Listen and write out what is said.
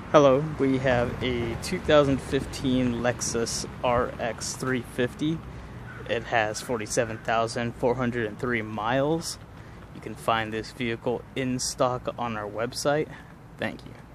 Hello, we have a 2015 Lexus RX 350. It has 47,403 miles. You can find this vehicle in stock on our website. Thank you.